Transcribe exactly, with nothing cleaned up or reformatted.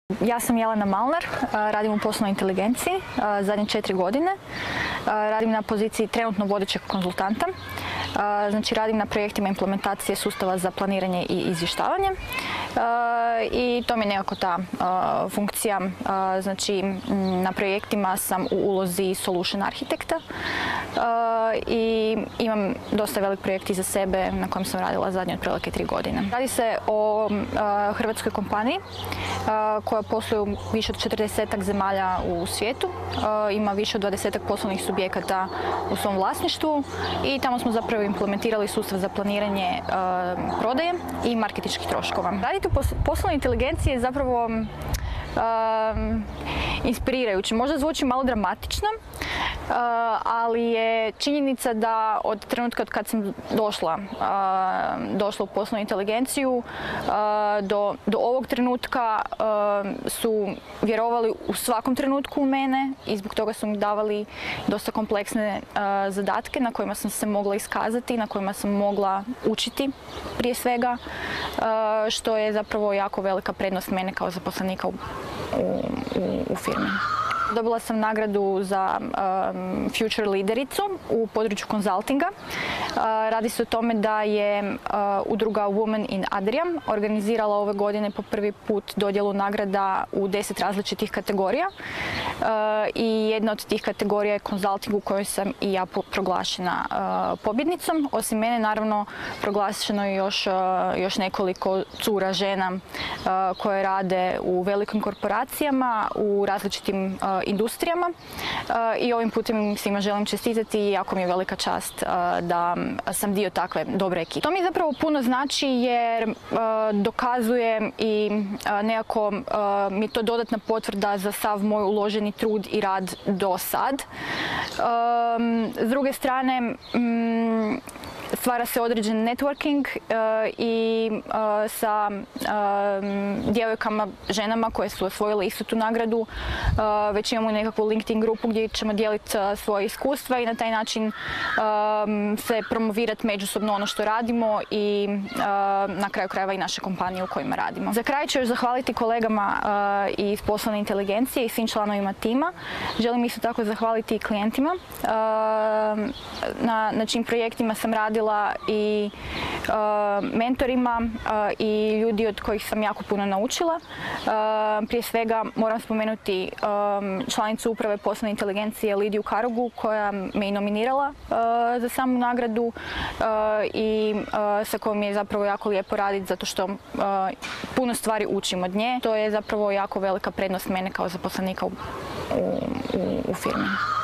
Ja sam Jelena Malnar, radim u poslovnoj inteligenciji zadnje četiri godine. Radim na poziciji trenutno vodećeg konzultanta. Znači radim na projektima implementacije sustava za planiranje i izvještavanje. I to mi je nekako ta funkcija. Znači na projektima sam u ulozi solution arhitekta i imam dosta velik projekt iza sebe na kojem sam radila zadnje otprilike tri godine. Radi se o hrvatskoj kompaniji koja posluje u više od četrdesetak zemalja u svijetu. Ima više od dvadesetak poslovnih subjekata u svom vlasništvu i tamo smo zapravo implementirali sustav za planiranje prodaje i marketinških troškova. Raditi u poslovnoj inteligenciji je zapravo um, inspirirajuće. Možda zvuči malo dramatično, Uh, ali je činjenica da od trenutka od kad sam došla, uh, došla u poslovnu inteligenciju uh, do, do ovog trenutka uh, su vjerovali u svakom trenutku u mene i zbog toga su mi davali dosta kompleksne uh, zadatke na kojima sam se mogla iskazati, na kojima sam mogla učiti prije svega, uh, što je zapravo jako velika prednost mene kao zaposlenika u, u, u, u firmi. Dobila sam nagradu za um, Future lidericu u području konzultinga. Uh, radi se o tome da je uh, udruga Women in Adria organizirala ove godine po prvi put dodjelu nagrada u deset različitih kategorija. Uh, I jedna od tih kategorija je konzulting u kojoj sam i ja proglašena uh, pobjednicom. Osim mene, naravno, proglašeno je još, uh, još nekoliko cura žena uh, koje rade u velikim korporacijama, u različitim uh, industrijama i ovim putem svima želim čestitati i jako mi je velika čast da sam dio takve dobre ekipe. To mi zapravo puno znači jer dokazuje i nekako mi je to dodatna potvrda za sav moj uloženi trud i rad do sad. S druge strane, stvara se određen networking uh, i uh, sa uh, djevojkama, ženama koje su osvojile istu tu nagradu. Uh, već imamo nekakvu LinkedIn grupu gdje ćemo dijeliti uh, svoje iskustva i na taj način um, se promovirati međusobno ono što radimo i uh, na kraju krajeva i naše kompanije u kojima radimo. Za kraj ću još zahvaliti kolegama uh, iz poslovne inteligencije i svim članovima tima. Želim isto tako zahvaliti i klijentima uh, na, na čijim projektima sam radila i uh, mentorima uh, i ljudi od kojih sam jako puno naučila. Uh, prije svega moram spomenuti um, članicu uprave poslovne inteligencije Lidiju Karogu koja me i nominirala uh, za samu nagradu uh, i uh, sa kojom je zapravo jako lijepo raditi zato što uh, puno stvari učim od nje. To je zapravo jako velika prednost mene kao zaposlenika u, u, u firmi.